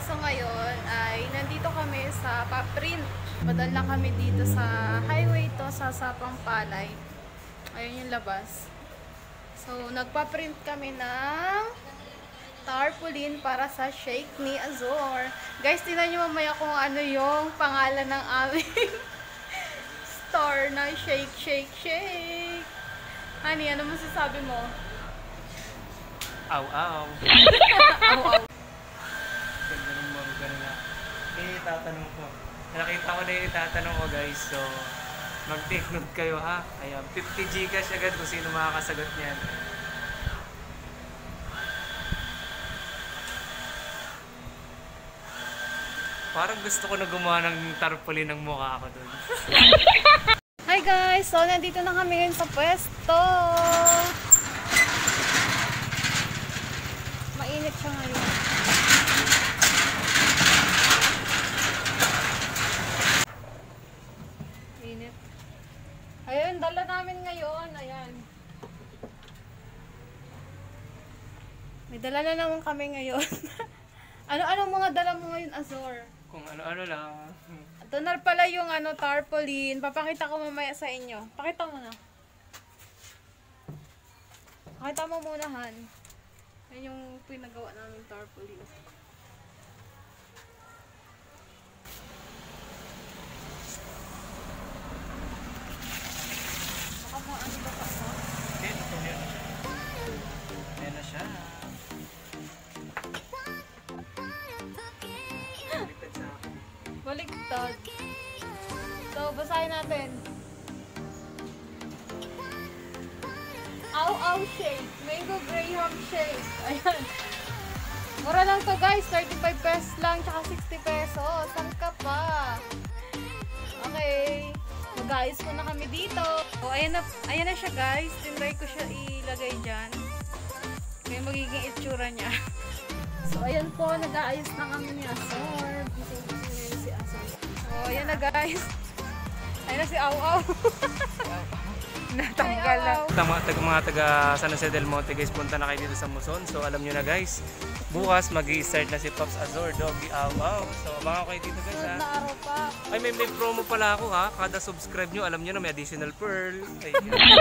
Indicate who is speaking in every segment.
Speaker 1: So ngayon ay nandito kami sa pa-print. Padal lang kami dito sa highway to sa Sapang Palay. Ayun yung labas. So nagpa-print kami ng tarpaulin para sa shake ni AZZOR. Guys, tingnan nyo mamaya kung ano yung pangalan ng aming store na shake, shake, shake. Honey, ano masasabi mo?
Speaker 2: Aw, aw.
Speaker 1: Aw, aw.
Speaker 2: Ganda ng mga ganun na. Itatanong ko. Nakita ko na yung itatanong ko, guys. So, mag-take note kayo, ha? Ayan, 50 Gcash agad kung sino makakasagot niyan. Parang gusto ko na gumawa ng tarpaulin ng mukha ako doon.
Speaker 1: Hi guys! So, nandito na kami ngayon sa pwesto. Mainit siya ngayon. Init. Ayun, dala namin ngayon. Ayan. May dala na naman kami ngayon. Ano-ano mga dala mo ngayon, AZZOR?
Speaker 2: Kung ano-ano lang.
Speaker 1: Toner pala yung tarpaulin. Papakita ko mamaya sa inyo. Pakita mo na. Pakita mo muna, Han. Yan yung pinagawa namin tarpaulin. Baka mo ano ba pa mo?
Speaker 2: Ito yan. Yan na siya.
Speaker 1: Baligtad. So, basahin natin. Aw-aw shake. Mango Graham shake. Ayan. Mura lang to guys. 35 pesos lang. Tsaka 60 pesos. Saan ka pa? Okay. Mag-ayos muna kami dito. So, ayan na siya guys. Tinry ko siya ilagay dyan. May magiging itsura niya. So, ayan po. Nag-aayos na kami ni AZZOR. Oh, ayan na guys. Ayan na si Aw-aw. Natanggal na.
Speaker 2: Mga taga San Jose del Monte guys, punta na kayo dito sa Muzon. So alam nyo na guys, bukas mag-i-start na si Pops AZZOR, Doggy, Aw-aw. So abangan kayo dito guys, ha.
Speaker 1: Na araw pa.
Speaker 2: Ay, may promo pala ako, ha. Kada subscribe nyo, alam nyo na may additional pearl. Ay,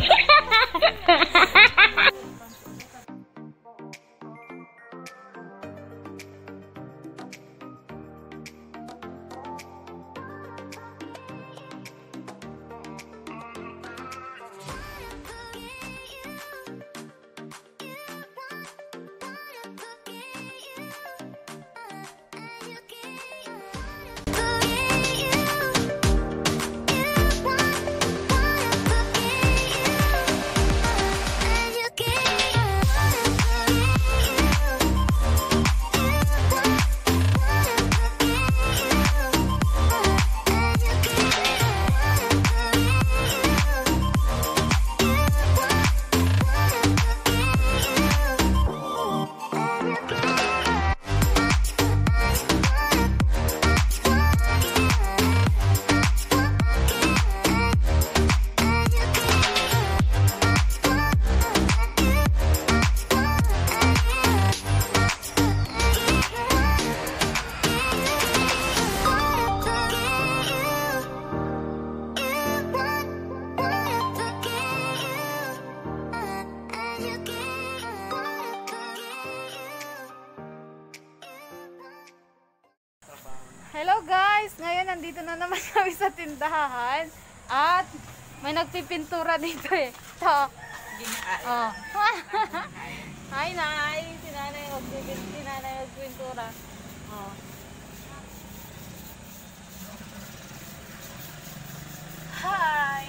Speaker 1: Hello guys! Ngayon nandito na naman kami sa tindahan. At may nagpipintura dito eh. Ito. Oh. Hi, Nay! Si Nanay magpipintura. Oh. Hi!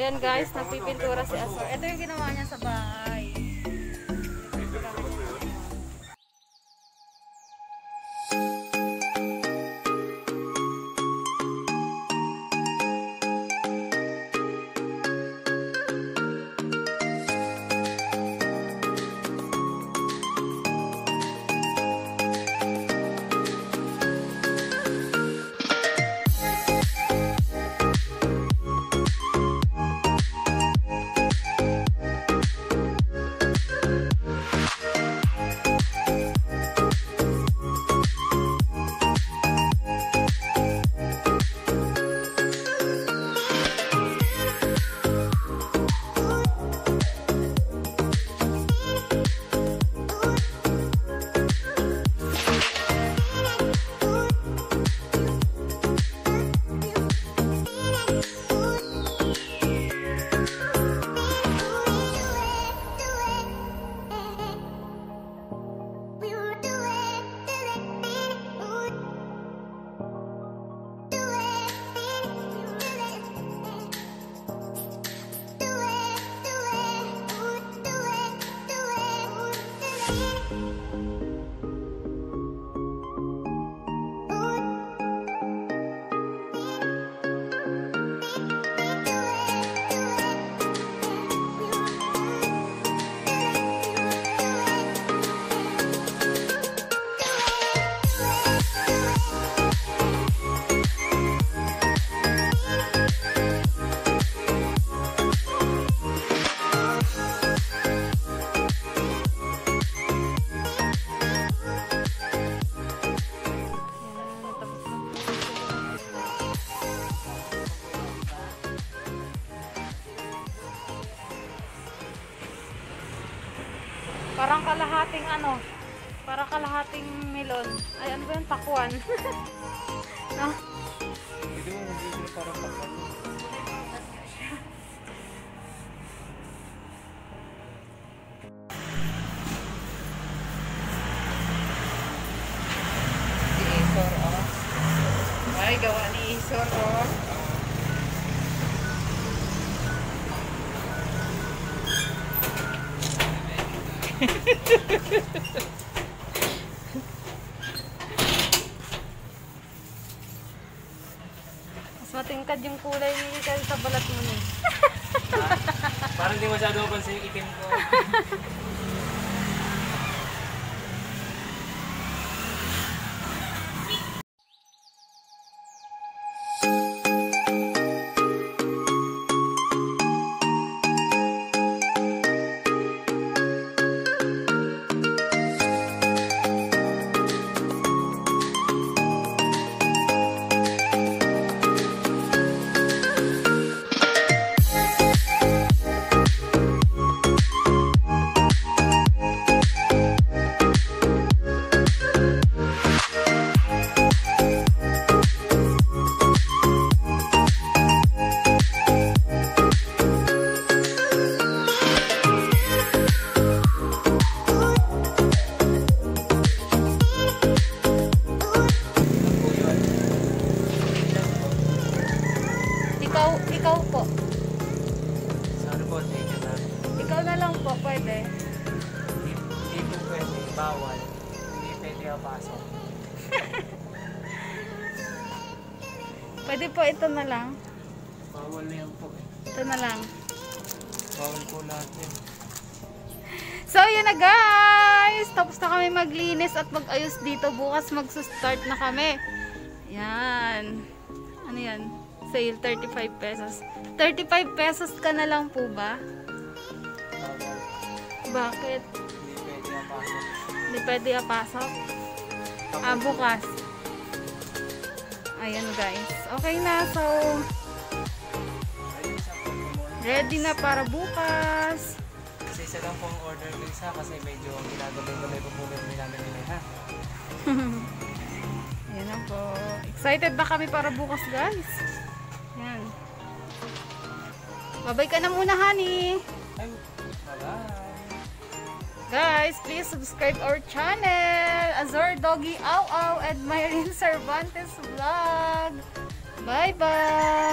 Speaker 1: ayan guys, nagpipintura si AZZOR. Ito yung ginawa niya sa bahay. Parang kalahating ano, parang kalahating melon. Ay, ano ba yun? Pakwan. No?
Speaker 2: Hindi mo hindi parang pakwan.
Speaker 1: Si AZZOR, oh. Ay, gawa ni AZZOR, oh. Mas matingkad yung kulay ni kasi sa balat mo ni.
Speaker 2: Parang hindi masyado pansin yung itim ko. Ikaw po. Sorry po, thank you na.
Speaker 1: Ikaw na lang po, pwede.
Speaker 2: Hindi po pwede, bawal. Hindi pwede kapasok.
Speaker 1: Pwede po ito na lang.
Speaker 2: Bawal na yan po eh.
Speaker 1: Ito na lang.
Speaker 2: Bawal po lahat yan.
Speaker 1: So, yun na guys! Tapos na kami maglinis at mag-ayos dito. Bukas mag-start na kami. Yan. Ano yan? Sale, 35 pesos. 35 pesos ka na lang po ba?
Speaker 2: Bawal.
Speaker 1: Bakit?
Speaker 2: Hindi pwede kapasok.
Speaker 1: Hindi pwede apasok? Ah, bukas. Ayan guys. Okay na. So, ready na para bukas.
Speaker 2: Kasi isa lang pong order ko isa kasi medyo ginagabay-gabay po po namin nila ha.
Speaker 1: Ayan na po. Excited na kami para bukas guys. Ayan. Babay ka na muna honey.
Speaker 2: Ay, bye-bye.
Speaker 1: Guys, please subscribe our channel. AZZOR, Doggy, Ow Ow, and Mairen Cervantes vlog. Bye-bye.